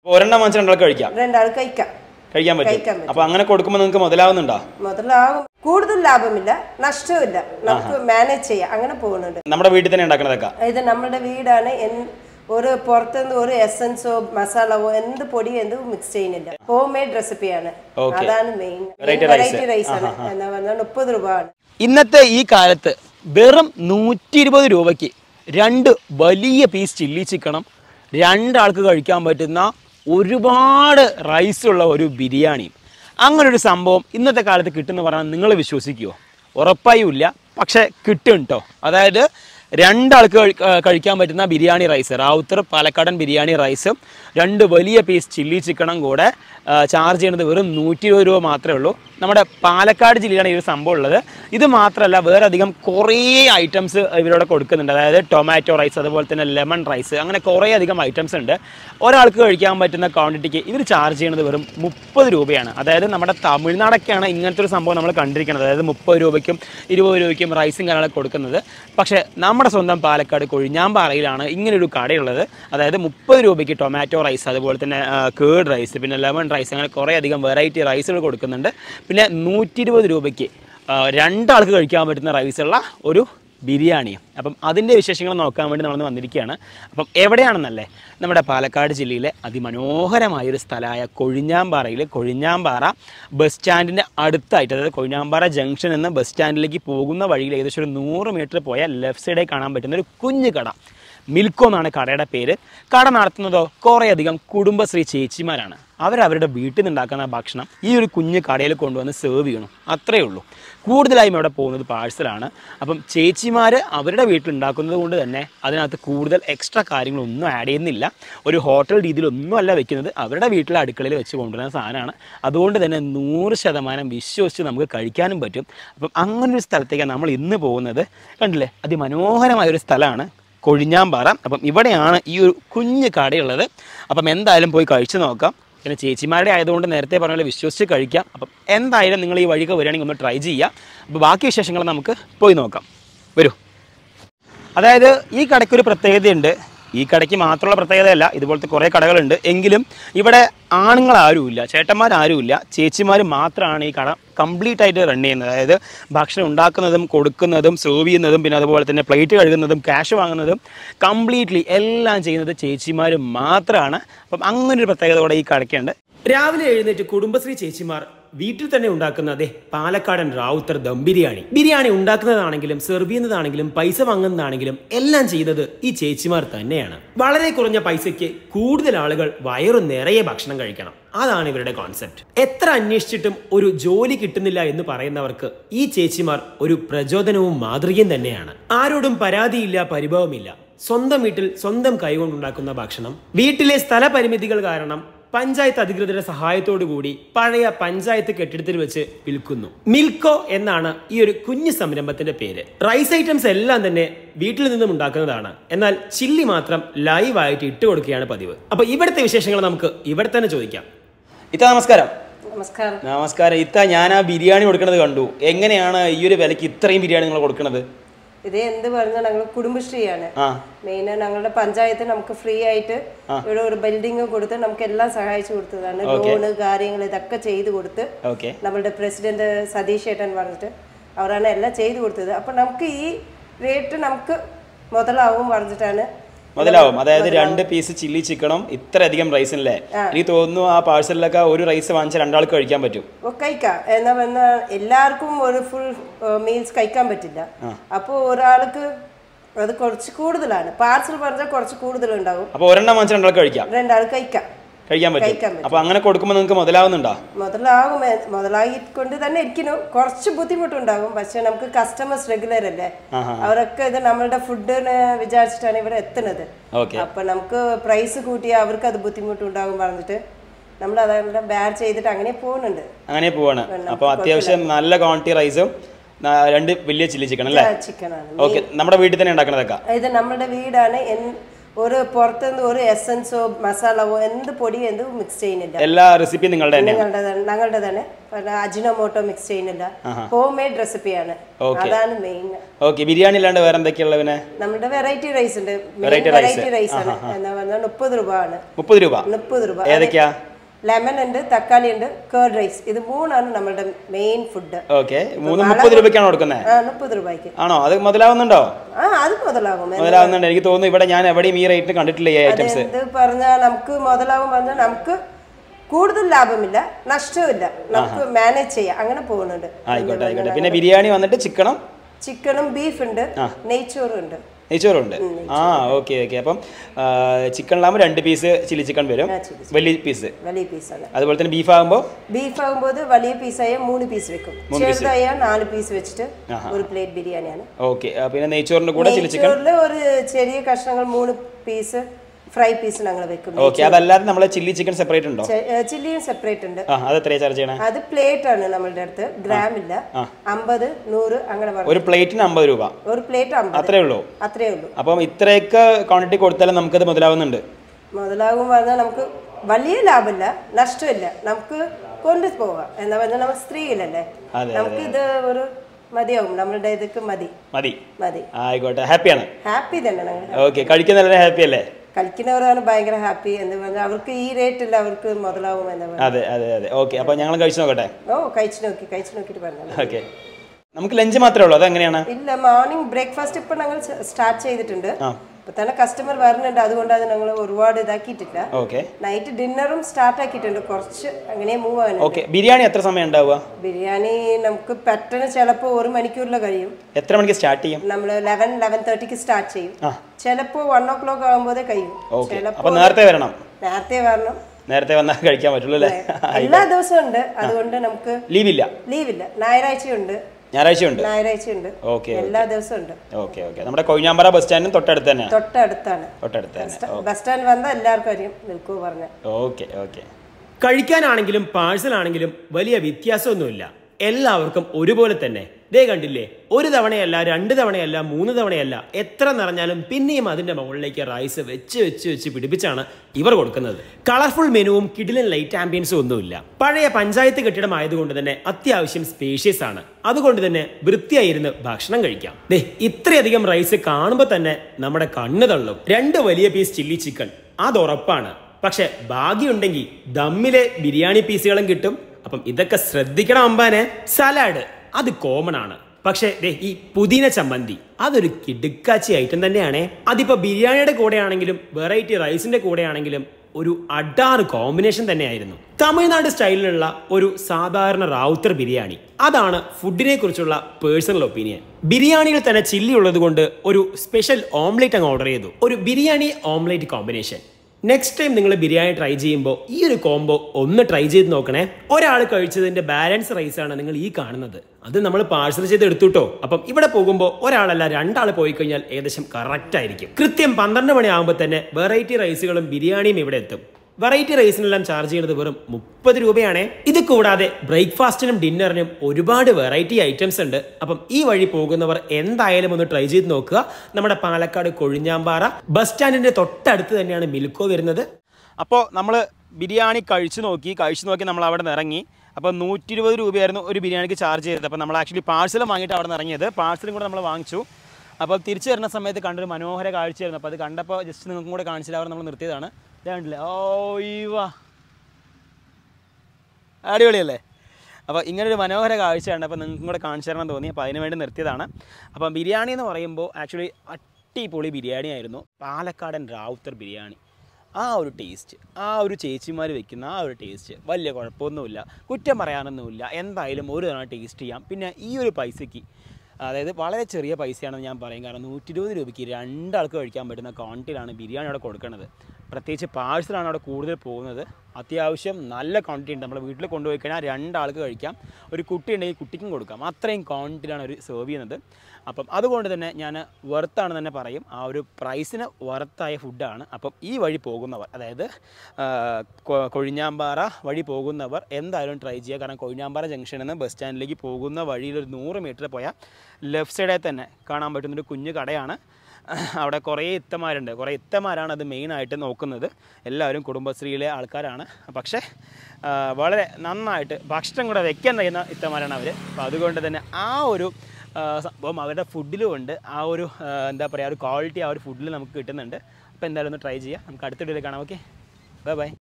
ഒരെണ്ണം വാങ്ങിച്ച് രണ്ടാൾക്ക് കഴിക്കാം. കഴിക്കാൻ പറ്റും. അപ്പൊ അങ്ങനെ കൊടുക്കുമ്പോൾ നിങ്ങൾക്ക് മുതലാവുന്നുണ്ടോ? മുതലാവും. കൂടുതൽ ലാഭമില്ല, നഷ്ടമില്ല. നമുക്ക് മാനേജ് ചെയ്യാം. അങ്ങനെ പോകുന്നുണ്ട്. നമ്മുടെ വീട്ടിൽ തന്നെ ഉണ്ടാക്കുന്നതൊക്കെ ഇത് നമ്മുടെ വീടാണ്. ഒരു പുറത്തുനിന്ന് ഒരു എസൻസോ മസാലവോ എന്ത് പൊടിയോ എന്ത് മിക്സ് ചെയ്യുന്നില്ല. ഹോം മെയ്ഡ് റെസിപ്പിയാണ്. അതാണ് മെയിൻ. വെറൈറ്റി റൈസ് ആണ്. എന്നാ പറഞ്ഞാൽ 30 രൂപ ആണ്. ഇന്നത്തെ ഈ കാലത്ത് വെറും 120 രൂപയ്ക്ക് 2 വലിയ പീസ് ചില്ലി ചിക്കനും 2 ആൾക്ക് കഴിക്കാൻ പറ്റുന്ന ഒരുപാട് റൈസുള്ള ഒരു ബിരിയാണിയും, അങ്ങനൊരു സംഭവം ഇന്നത്തെ കാലത്ത് കിട്ടുമെന്ന് പറഞ്ഞാൽ നിങ്ങൾ വിശ്വസിക്കുമോ? ഉറപ്പായും ഇല്ല. പക്ഷേ കിട്ടും കേട്ടോ. അതായത് 2 ആൾക്ക് കഴിക്കാൻ പറ്റുന്ന ബിരിയാണി റൈസ്, റാവുത്തർ പാലക്കാടൻ ബിരിയാണി റൈസും 2 വലിയ പീസ് ചില്ലി ചിക്കനും കൂടെ ചാർജ് ചെയ്യുന്നത് വെറും 120 രൂപ മാത്രമേ ഉള്ളൂ. നമ്മുടെ പാലക്കാട് ജില്ലയിലാണ് ഈ ഒരു സംഭവം ഉള്ളത്. ഇത് മാത്രമല്ല, വേറെ അധികം കുറേ ഐറ്റംസ് ഇവരോട് കൊടുക്കുന്നുണ്ട്. അതായത് ടൊമാറ്റോ റൈസ്, അതുപോലെ തന്നെ ലെമൺ റൈസ്, അങ്ങനെ കുറേ അധികം ഐറ്റംസ് ഉണ്ട്. ഒരാൾക്ക് കഴിക്കാൻ പറ്റുന്ന ക്വാണ്ടിറ്റിക്ക് ഇവർ ചാർജ് ചെയ്യുന്നത് വെറും 30 രൂപയാണ്. അതായത് നമ്മുടെ തമിഴ്നാടൊക്കെയാണ് ഇങ്ങനത്തെ ഒരു സംഭവം നമ്മൾ കണ്ടിരിക്കുന്നത്. അതായത് 30 രൂപയ്ക്കും 20 രൂപയ്ക്കും റൈസും കാര്യങ്ങളൊക്കെ കൊടുക്കുന്നത്. പക്ഷേ നമ്മുടെ സ്വന്തം പാലക്കാട് കൊഴിഞ്ഞാമ്പാറയിലാണ് ഇങ്ങനൊരു കടയുള്ളത്. അതായത് 30 രൂപയ്ക്ക് ടൊമാറ്റോ റൈസ്, അതുപോലെ തന്നെ കേർഡ് റൈസ്, പിന്നെ ലെമൺ റൈസ്, അങ്ങനെ കുറേ അധികം വെറൈറ്റി റൈസുകൾ കൊടുക്കുന്നുണ്ട്. പിന്നെ 120 രൂപയ്ക്ക് 2 ആൾക്ക് കഴിക്കാൻ പറ്റുന്ന റൈസുള്ള ഒരു ബിരിയാണിയും. അപ്പം അതിൻ്റെ വിശേഷങ്ങൾ നോക്കാൻ വേണ്ടി നമ്മൾ വന്നിരിക്കുകയാണ്. അപ്പം എവിടെയാണെന്നല്ലേ, നമ്മുടെ പാലക്കാട് ജില്ലയിലെ അതിമനോഹരമായൊരു സ്ഥലമായ കൊഴിഞ്ഞാമ്പാറയിൽ, കൊഴിഞ്ഞാമ്പാറ ബസ് സ്റ്റാൻഡിൻ്റെ അടുത്തായിട്ട്, അതായത് കൊഴിഞ്ഞാമ്പാറ ജംഗ്ഷൻ എന്ന ബസ് സ്റ്റാൻഡിലേക്ക് പോകുന്ന വഴിയിൽ ഏകദേശം ഒരു 100 മീറ്റർ പോയാൽ ലെഫ്റ്റ് സൈഡിൽ കാണാൻ പറ്റുന്ന ഒരു കുഞ്ഞു കട, മിൽക്കോ എന്നാണ് കടയുടെ പേര്. കട നടത്തുന്നതോ കുറേയധികം കുടുംബശ്രീ ചേച്ചിമാരാണ്. അവരവരുടെ വീട്ടിൽ നിന്നുണ്ടാക്കുന്ന ഭക്ഷണം ഈ ഒരു കുഞ്ഞ് കടയിൽ കൊണ്ടുവന്ന് സെർവ് ചെയ്യണം, അത്രയേ ഉള്ളൂ. കൂടുതലായും ഇവിടെ പോകുന്നത് പാഴ്സലാണ്. അപ്പം ചേച്ചിമാർ അവരുടെ വീട്ടിലുണ്ടാക്കുന്നത് കൊണ്ട് തന്നെ അതിനകത്ത് കൂടുതൽ എക്സ്ട്രാ കാര്യങ്ങളൊന്നും ആഡ് ചെയ്യുന്നില്ല. ഒരു ഹോട്ടൽ രീതിയിലൊന്നും അല്ല വെക്കുന്നത്, അവരുടെ വീട്ടിലെ അടുക്കളയിൽ വെച്ച് കൊണ്ടുവരുന്ന സാധനമാണ്. അതുകൊണ്ട് തന്നെ 100% വിശ്വസിച്ച് നമുക്ക് കഴിക്കാനും പറ്റും. അപ്പം അങ്ങനൊരു സ്ഥലത്തേക്കാണ് നമ്മൾ ഇന്ന് പോകുന്നത്. കണ്ടില്ലേ, അതിമനോഹരമായൊരു സ്ഥലമാണ് കൊഴിഞ്ഞാമ്പാറ. അപ്പം ഇവിടെയാണ് ഈ ഒരു കുഞ്ഞ് കടയുള്ളത്. അപ്പം എന്തായാലും പോയി കഴിച്ചു നോക്കാം. പിന്നെ ചേച്ചിമാരുടെ ആയതുകൊണ്ട് നേരത്തെ പറഞ്ഞ പോലെ വിശ്വസിച്ച് കഴിക്കാം. അപ്പം എന്തായാലും നിങ്ങൾ ഈ വഴിക്ക് വരികയാണെങ്കിൽ ഒന്ന് ട്രൈ ചെയ്യാം. അപ്പോൾ ബാക്കി വിശേഷങ്ങൾ നമുക്ക് പോയി നോക്കാം. വരൂ. അതായത് ഈ കടയ്ക്കൊരു പ്രത്യേകതയുണ്ട്. ഈ കടയ്ക്ക് മാത്രമുള്ള പ്രത്യേകതയല്ല, ഇതുപോലത്തെ കുറേ കടകളുണ്ട്. എങ്കിലും ഇവിടെ ആണുങ്ങളാരുമില്ല, ചേട്ടന്മാരാരുമില്ല, ചേച്ചിമാർ മാത്രമാണ് ഈ കട കംപ്ലീറ്റ് ആയിട്ട് റൺ ചെയ്യുന്നത്. അതായത് ഭക്ഷണം ഉണ്ടാക്കുന്നതും കൊടുക്കുന്നതും സെർവ് ചെയ്യുന്നതും പിന്നെ അതുപോലെ തന്നെ പ്ലേറ്റ് കഴുകുന്നതും ക്യാഷ് വാങ്ങുന്നതും കംപ്ലീറ്റ്ലി എല്ലാം ചെയ്യുന്നത് ചേച്ചിമാർ മാത്രമാണ്. അപ്പം അങ്ങനൊരു പ്രത്യേകത കൂടെ ഈ കടയ്ക്കുണ്ട്. രാവിലെ എഴുന്നേറ്റ് കുടുംബശ്രീ ചേച്ചിമാർ വീട്ടിൽ തന്നെ ഉണ്ടാക്കുന്ന അതെ പാലക്കാടൻ റാവുത്തർ ദം ബിരിയാണി ഉണ്ടാക്കുന്നതാണെങ്കിലും സെർവ് ചെയ്യുന്നതാണെങ്കിലും പൈസ വാങ്ങുന്നതാണെങ്കിലും എല്ലാം ചെയ്തത് ഈ ചേച്ചിമാർ തന്നെയാണ്. വളരെ കുറഞ്ഞ പൈസയ്ക്ക് കൂടുതൽ ആളുകൾ വയറു നിറയെ ഭക്ഷണം കഴിക്കണം, അതാണ് ഇവരുടെ കോൺസെപ്റ്റ്. എത്ര അന്വേഷിച്ചിട്ടും ഒരു ജോലി കിട്ടുന്നില്ല എന്ന് പറയുന്നവർക്ക് ഈ ചേച്ചിമാർ ഒരു പ്രചോദനവും മാതൃകയും തന്നെയാണ്. ആരോടും പരാതിയില്ല, പരിഭവമില്ല. സ്വന്തം വീട്ടിൽ സ്വന്തം കൈകൊണ്ടുണ്ടാക്കുന്ന ഭക്ഷണം വീട്ടിലെ സ്ഥലപരിമിതികൾ കാരണം പഞ്ചായത്ത് അധികൃതരുടെ സഹായത്തോടു കൂടി പഴയ പഞ്ചായത്ത് കെട്ടിടത്തിൽ വെച്ച് വിൽക്കുന്നു. മിൽക്കോ എന്നാണ് ഈ ഒരു കുഞ്ഞു സംരംഭത്തിന്റെ പേര്. റൈസ് ഐറ്റംസ് എല്ലാം തന്നെ വീട്ടിൽ നിന്നും ഉണ്ടാക്കുന്നതാണ്. എന്നാൽ ചില്ലി മാത്രം ലൈവായിട്ട് ഇട്ട് കൊടുക്കുകയാണ് പതിവ്. അപ്പൊ ഇവിടുത്തെ വിശേഷങ്ങൾ നമുക്ക് ഇവിടെ തന്നെ ചോദിക്കാം. ഇത്ത നമസ്കാരം. നമസ്കാരം ഇത്ത, ഞാൻ ആ ബിരിയാണി കൊടുക്കുന്നത് കണ്ടു. എങ്ങനെയാണ് ഈ ഒരു വിലക്ക് ഇത്രയും ബിരിയാണി നിങ്ങൾ കൊടുക്കുന്നത്? ഇത് എന്ത് പറഞ്ഞാൽ ഞങ്ങൾ കുടുംബശ്രീയാണ്. മെയിൻ ഞങ്ങളുടെ പഞ്ചായത്ത് നമുക്ക് ഫ്രീ ആയിട്ട് ഇവിടെ ഒരു ബിൽഡിംഗ് കൊടുത്ത് നമുക്ക് എല്ലാം സഹായിച്ചു കൊടുത്തതാണ്. ലോണ് കാര്യങ്ങൾ ഇതൊക്കെ ചെയ്തു കൊടുത്ത് നമ്മളുടെ പ്രസിഡന്റ് സതീഷ് ഏട്ടൻ പറഞ്ഞിട്ട് അവരാണ് എല്ലാം ചെയ്തു കൊടുത്തത്. അപ്പൊ നമുക്ക് ഈ റേറ്റ് നമുക്ക് മുതലാവും പറഞ്ഞിട്ടാണ്. മുതലാവും. അതായത് 2 പീസ് ചില്ലി ചിക്കനും ഇത്രയധികം റൈസിനല്ലേ? എനിക്ക് തോന്നുന്നു ആ പാഴ്സലിലൊക്കെ ഒരു റൈസ് വാങ്ങിച്ചാൽ 2 ആൾക്ക് കഴിക്കാൻ പറ്റും. കഴിക്കാം. എന്നാ പറഞ്ഞാൽ എല്ലാവർക്കും ഒരു ഫുൾ മീൽസ് കഴിക്കാൻ പറ്റില്ല. അപ്പൊ ഒരാൾക്ക് അത് കുറച്ച് കൂടുതലാണ്. പാർസൽ പറഞ്ഞാൽ കുറച്ച് കൂടുതലുണ്ടാവും. അപ്പൊ ഒരെണ്ണം വാങ്ങിച്ചാൽ 2 ആൾക്ക് കഴിക്കാം. 2 ആൾക്ക് കഴിക്കാൻ പറ്റും. അപ്പൊ അങ്ങനെ കൊടുക്കുമ്പോൾ നിങ്ങൾക്ക് മുതലാവുന്നുണ്ടോ? മുതലായിക്കൊണ്ട് തന്നെ ഇരിക്കുന്നു. കുറച്ച് ബുദ്ധിമുട്ടുണ്ടാകും. പക്ഷെ നമുക്ക് കസ്റ്റമേഴ്സ് റെഗുലർ അല്ലേ, അവരൊക്കെ ഇത് നമ്മളുടെ ഫുഡിനെ വിചാരിച്ചിട്ടാണ് ഇവിടെ എത്തുന്നത്. അപ്പൊ നമുക്ക് പ്രൈസ് കൂട്ടിയാൽ അവർക്ക് അത് ബുദ്ധിമുട്ടുണ്ടാകും പറഞ്ഞിട്ട് നമ്മൾ അതെല്ലാം ബാർ ചെയ്തിട്ട് അങ്ങനെ പോകുന്നുണ്ട്. അങ്ങനെ പോവാണ്. അപ്പൊ അത്യാവശ്യം നല്ല ക്വാണ്ടിറ്റി റൈസും 2 വലിയ ചില്ലി ചിക്കൻ അല്ലേ? ചിക്കനാണ്. ഓക്കെ. നമ്മുടെ വീട്ടിൽ തന്നെ ഉണ്ടാക്കുന്നതൊക്കെ ഇത് നമ്മുടെ വീടാണ്. ഒരു പുറത്തുനിന്ന് ഒരു എസൻസോ മസാലവോ എന്ത് പൊടി എന്ത് മിക്സ് ചെയ്യുന്നില്ല. എല്ലാ റെസിപ്പിയും ഞങ്ങളുടെ തന്നെ അജിനോമോട്ടോ മിക്സ് ചെയ്യുന്നില്ല. ഹോം മെയ്ഡ് റെസിപ്പിയാണ്, അതാണ് മെയിൻ. ഓക്കെ, ബിരിയാണി ഇല്ലാണ്ട് വേറെ എന്തൊക്കെയുള്ള? പിന്നെ നമ്മുടെ വെറൈറ്റി റൈസ് ഉണ്ട്. വെറൈറ്റി റൈസ് ആണ്. എന്താ പറഞ്ഞാൽ 30 രൂപ ആണ്. 30 രൂപ. ഏതൊക്കെയാ? ലെമൺ ഉണ്ട്, തക്കാളി ഉണ്ട്, കേർഡ് റൈസ്. ഇത് മൂന്നാണ് നമ്മുടെ മെയിൻ ഫുഡ്. ഓക്കെ, 30 രൂപയ്ക്കാണ് കൊടുക്കുന്നത്? 30 രൂപയ്ക്ക്. ആണോ? അത് മുതലാവുന്നുണ്ടോ? അത് മുതലാവുന്നുണ്ട്. എനിക്ക് തോന്നുന്നു ഇവിടെ ഞാൻ എവിടെയും ഈ റേറ്റിന് കണ്ടിട്ടില്ല ഈ ഐറ്റംസ്. എന്ത് പറഞ്ഞാൽ നമുക്ക് മുതലാവും പറഞ്ഞാൽ നമുക്ക് കൂടുതൽ ലാഭമില്ല, നഷ്ടമില്ല, നമുക്ക് മാനേജ് ചെയ്യാം, അങ്ങനെ പോകുന്നുണ്ട്. ആയിക്കോട്ടെ. പിന്നെ ബിരിയാണി വന്നിട്ട് ചിക്കനും ബീഫ് ഉണ്ട്, നെയ്ച്ചോറും ഉണ്ട്. നെയ്ച്ചോറുണ്ട്. ഓക്കെ. അപ്പം ചിക്കനിലാകുമ്പോൾ 2 പീസ് ചില്ലി ചിക്കൻ വരും, വലിയ പീസാണ്. അതുപോലെ തന്നെ ബീഫ് ആകുമ്പോൾ വലിയ പീസായ 3 പീസ് വെക്കും, ചെറുതായ 4 പീസ് വെച്ചിട്ട് ഒരു പ്ലേറ്റ് ബിരിയാണിയാണ്. ഓക്കെ. പിന്നെ നെയ്ച്ചോറിന്റെ കൂടെ ചില്ലി ചിക്കൻ ഒരു ചെറിയ കഷ്ണങ്ങൾ 3 പീസ് ഫ്രൈ പീസ് ഞങ്ങൾ വെക്കും. ഓക്കെ. അതല്ലാതെ നമ്മളെ ചില്ലി ചിക്കൻ സെപ്പറേറ്റ് ഉണ്ടോ? ചില്ലിയും സെപ്പറേറ്റ് ഉണ്ട്. അത് എത്രയാണ് ചാർജ് ചെയ്യണേ? അത് പ്ലേറ്റ് ആണ് നമ്മളുടെ അടുത്ത്, ഗ്രാം ഇല്ല. 50, 100 അങ്ങനെ പറഞ്ഞു. ഒരു പ്ലേറ്റിന് 50 രൂപ. ഒരു പ്ലേറ്റ് 50. അത്രേ ഉള്ളൂ. അപ്പം ഇത്രയൊക്കെ ക്വാണ്ടിറ്റി കൊടുത്താലും നമുക്കത് മുതലാവുന്നുണ്ട്. മുതലാകും പറഞ്ഞാൽ നമുക്ക് വലിയ ലാഭമില്ല, നഷ്ടമില്ല, നമുക്ക് കൊണ്ടുപോകാം. എന്താ പറഞ്ഞാൽ നമ്മൾ സ്ത്രീകളല്ലേ, നമുക്ക് ഇത് ഒരു മതിയാവും. നമ്മളുടെ ഇതൊക്കെ മതി. ആയിക്കോട്ടെ. ഹാപ്പിയാണ്? ഹാപ്പി തന്നെ. ഓക്കെ. കഴിക്കുന്നവരെ ഹാപ്പി അല്ലേ? കഴിക്കുന്നവരാണ് ഭയങ്കര ഹാപ്പി. എന്ന് പറഞ്ഞാൽ അവർക്ക് ഈ റേറ്റില്ല, അവർക്ക് മുതലാവും എന്ന് പറഞ്ഞു. അതെ. ഓക്കെ. അപ്പൊ ഞങ്ങൾ കഴിച്ചു നോക്കട്ടെ? കഴിച്ചു നോക്കിയിട്ട് പറഞ്ഞു. ഓക്കെ. നമുക്ക് ലഞ്ച് മാത്രമേ ഉള്ളൂ, അതെങ്ങനെയാണ്? ഇല്ല, മോർണിംഗ് ബ്രേക്ക്ഫാസ്റ്റ് ഇപ്പൊ ഞങ്ങൾ സ്റ്റാർട്ട് ചെയ്തിട്ടുണ്ട്. ഇപ്പൊ തന്നെ കസ്റ്റമർ വരുന്നുണ്ട്, അതുകൊണ്ട് അത് ഞങ്ങൾ ഒരുപാട് ഇതാക്കിയിട്ടില്ല. നൈറ്റ് ഡിന്നറും സ്റ്റാർട്ട് ആക്കിയിട്ടുണ്ട്, കുറച്ച് അങ്ങനെ മൂവ് ആകുന്നുണ്ട്. ബിരിയാണി എത്ര സമയം ഉണ്ടാവുക? ബിരിയാണി നമുക്ക് പെട്ടെന്ന് ചിലപ്പോൾ 1 മണിക്കൂറിൽ കഴിയും. എത്ര മണിക്ക് സ്റ്റാർട്ട് ചെയ്യും? നമ്മൾ 11:30 സ്റ്റാർട്ട് ചെയ്യും. ചിലപ്പോൾ 1 o'clock ആകുമ്പോഴേ കഴിയും. നേരത്തെ വരണം. നേരത്തെ വന്നാൽ കഴിക്കാൻ പറ്റുള്ളൂ. എല്ലാ ദിവസവും ഉണ്ട്, അതുകൊണ്ട് നമുക്ക് ലീവില്ല. ഞായറാഴ്ചയുണ്ട്. എല്ലാ ദിവസവും ഉണ്ട്. ഓക്കെ. നമ്മുടെ കൊഴിഞ്ഞാമ്പാറ ബസ് സ്റ്റാൻഡിന് തൊട്ടടുത്താണ്. ബസ് സ്റ്റാൻഡ് വന്നാൽ എല്ലാവർക്കും അറിയാം നിൽക്കൂ പറഞ്ഞ. ഓക്കെ. കഴിക്കാനാണെങ്കിലും പാഴ്സൽ ആണെങ്കിലും വലിയ വ്യത്യാസമൊന്നുമില്ല, എല്ലാവർക്കും ഒരുപോലെ തന്നെ. ദേ കണ്ടില്ലേ, 1 തവണയല്ല, 2 തവണയല്ല, 3 തവണയല്ല, എത്ര നിറഞ്ഞാലും പിന്നെയും അതിന്റെ മുകളിലേക്ക് റൈസ് വെച്ച് പിടിപ്പിച്ചാണ് ഇവർ കൊടുക്കുന്നത്. കളർഫുൾ മെനുവും കിടിലൻ ലൈറ്റ് ആംബിയൻസും ഒന്നുമില്ല. പഴയ പഞ്ചായത്ത് കെട്ടിടം ആയതുകൊണ്ട് തന്നെ അത്യാവശ്യം സ്പേഷ്യസ് ആണ്, അതുകൊണ്ട് തന്നെ വൃത്തിയായിരുന്ന് ഭക്ഷണം കഴിക്കാം. ദേ ഇത്രയധികം റൈസ് കാണുമ്പോൾ തന്നെ നമ്മുടെ കണ്ണ് തള്ളും. 2 വലിയ പീസ് ചില്ലി ചിക്കൻ, അത് ഉറപ്പാണ്. പക്ഷെ ഭാഗ്യമുണ്ടെങ്കിൽ ദമ്മിലെ ബിരിയാണി പീസുകളും കിട്ടും. അപ്പം ഇതൊക്കെ ശ്രദ്ധിക്കണം അമ്പാനെ. സലാഡ് അത് കോമൺ ആണ്, പക്ഷേ ഈ പുതിന ചമ്മന്തി അതൊരു കിടുക്കാച്ചി ഐറ്റം തന്നെയാണ്. അതിപ്പോ ബിരിയാണിയുടെ കൂടെ ആണെങ്കിലും വെറൈറ്റി റൈസിന്റെ കൂടെ ആണെങ്കിലും ഒരു അഡാറ് കോമ്പിനേഷൻ തന്നെയായിരുന്നു. തമിഴ്നാട് സ്റ്റൈലിലുള്ള ഒരു സാധാരണ റാവുത്തർ ബിരിയാണി, അതാണ് ഫുഡിനെ കുറിച്ചുള്ള പേഴ്സണൽ ഒപ്പീനിയൻ. ബിരിയാണിയിൽ തന്നെ ചില്ലി ഉള്ളത് കൊണ്ട് ഒരു സ്പെഷ്യൽ ഓംലെറ്റ് അങ്ങ് ഓർഡർ ചെയ്തു, ഒരു biryani omelette combination. Next time നിങ്ങൾ ബിരിയാണി ട്രൈ ചെയ്യുമ്പോൾ ഈ ഒരു കോംബോ ഒന്ന് ട്രൈ ചെയ്ത് നോക്കണേ. ഒരാൾ കഴിച്ചതിന്റെ ബാലൻസ് റൈസാണ് നിങ്ങൾ ഈ കാണുന്നത്, അത് നമ്മൾ പാഴ്സൽ ചെയ്ത് എടുത്തുട്ടോ. അപ്പം ഇവിടെ പോകുമ്പോൾ ഒരാളല്ല 2 ആൾ പോയി കഴിഞ്ഞാൽ ഏകദേശം കറക്റ്റ് ആയിരിക്കും. കൃത്യം 12 മണി ആകുമ്പോൾ തന്നെ വെറൈറ്റി റൈസുകളും ബിരിയാണിയും ഇവിടെ എത്തും. വെറൈറ്റി റൈസിനെല്ലാം ചാർജ് ചെയ്യുന്നത് വെറും 30 രൂപയാണ്. ഇത് കൂടാതെ ബ്രേക്ക്ഫാസ്റ്റിനും ഡിന്നറിനും ഒരുപാട് വെറൈറ്റി ഐറ്റംസ് ഉണ്ട്. അപ്പം ഈ വഴി പോകുന്നവർ എന്തായാലും ഒന്ന് ട്രൈ ചെയ്ത് നോക്കുക. നമ്മുടെ പാലക്കാട് കൊഴിഞ്ഞാമ്പാറ ബസ് സ്റ്റാൻഡിന്റെ തൊട്ടടുത്ത് തന്നെയാണ് മിൽക്കോ വരുന്നത്. അപ്പോൾ നമ്മൾ ബിരിയാണി കഴിച്ചു നോക്കി നമ്മൾ അവിടെ നിന്ന് ഇറങ്ങി. അപ്പോൾ 120 രൂപയായിരുന്നു ഒരു ബിരിയാണിക്ക് ചാർജ് ചെയ്തത്. അപ്പോൾ നമ്മൾ ആക്ച്വലി പാഴ്സലും വാങ്ങിയിട്ട് അവിടെ നിന്ന് ഇറങ്ങിയത്, പാഴ്സലും കൂടെ നമ്മൾ വാങ്ങിച്ചു. അപ്പോൾ തിരിച്ചു വരുന്ന സമയത്ത് കണ്ടൊരു മനോഹര കാഴ്ചയായിരുന്നു. അപ്പോൾ അത് കണ്ടപ്പോൾ ജസ്റ്റ് നിങ്ങൾക്കും കൂടെ കാണിച്ചില്ല, അവിടെ നമ്മൾ നിർത്തിയതാണ്. ഇതാണ്ടില്ലേ, അടിപൊളിയല്ലേ? അപ്പോൾ ഇങ്ങനൊരു മനോഹര കാഴ്ചയാണ്, അപ്പോൾ നിങ്ങൾക്കും കൂടെ കാണിച്ചു തരണം തോന്നി, അപ്പോൾ അതിന് വേണ്ടി നിർത്തിയതാണ്. അപ്പം ബിരിയാണി എന്ന് പറയുമ്പോൾ ആക്ച്വലി അടിപൊളി ബിരിയാണി ആയിരുന്നു. പാലക്കാടൻ റാവുത്തർ ബിരിയാണി, ആ ഒരു ടേസ്റ്റ്, ആ ഒരു ചേച്ചിമാർ വെക്കുന്ന ആ ഒരു ടേസ്റ്റ് വലിയ കുഴപ്പമൊന്നുമില്ല, കുറ്റം പറയാനൊന്നുമില്ല. എന്തായാലും ഒരു തവണ ടേസ്റ്റ് ചെയ്യാം. പിന്നെ ഈ ഒരു പൈസയ്ക്ക്, അതായത് വളരെ ചെറിയ പൈസയാണെന്ന് ഞാൻ പറയും, കാരണം 120 രൂപയ്ക്ക് 2 ആൾക്ക് കഴിക്കാൻ പറ്റുന്ന ക്വാണ്ടിറ്റിയിലാണ് ബിരിയാണി അവിടെ കൊടുക്കുന്നത്. പ്രത്യേകിച്ച് പാഴ്സലാണ് അവിടെ കൂടുതൽ പോകുന്നത്. അത്യാവശ്യം നല്ല ക്വാണ്ടിറ്റി ഉണ്ട്. നമ്മൾ വീട്ടിൽ കൊണ്ടുപോയി കഴിഞ്ഞാൽ 2 ആൾക്ക് കഴിക്കാം, ഒരു കുട്ടി ഉണ്ടെങ്കിൽ കുട്ടിക്കും കൊടുക്കാം, അത്രയും ക്വാണ്ടിറ്റിയിലാണ് അവർ സെർവ് ചെയ്യുന്നത്. അപ്പം അതുകൊണ്ട് തന്നെ ഞാൻ വെർത്താണെന്ന് തന്നെ പറയും, ആ ഒരു പ്രൈസിന് വെർത്തായ ഫുഡാണ്. അപ്പം ഈ വഴി പോകുന്നവർ, അതായത് കൊഴിഞ്ഞാമ്പാറ വഴി പോകുന്നവർ എന്തായാലും ട്രൈ ചെയ്യുക. കാരണം കൊഴിഞ്ഞാമ്പാറ ജംഗ്ഷനിൽ നിന്ന് ബസ് സ്റ്റാൻഡിലേക്ക് പോകുന്ന വഴിയിൽ ഒരു 100 മീറ്റർ പോയാൽ ലെഫ്റ്റ് സൈഡിൽ തന്നെ കാണാൻ പറ്റുന്നൊരു കുഞ്ഞു കടയാണ്. അവിടെ കുറേ ഇത്തമാരുണ്ട്. കുറേ ഇത്തമാരാണ് അത് മെയിനായിട്ട് നോക്കുന്നത്. എല്ലാവരും കുടുംബശ്രീയിലെ ആൾക്കാരാണ്. പക്ഷേ വളരെ നന്നായിട്ട് ഭക്ഷണം കൂടെ വെക്കാൻ കഴിയുന്ന ഇത്തമാരാണ് അവർ. അപ്പോൾ അതുകൊണ്ട് തന്നെ ആ ഒരു സംഭവം അവരുടെ ഫുഡിലും ഉണ്ട്. ആ ഒരു എന്താ പറയുക, ഒരു ക്വാളിറ്റി ആ ഒരു ഫുഡിൽ നമുക്ക് കിട്ടുന്നുണ്ട്. അപ്പോൾ എന്തായാലും ഒന്ന് ട്രൈ ചെയ്യാം. നമുക്ക് അടുത്ത വീഡിയോയിൽ കാണാം. Okay, bye by.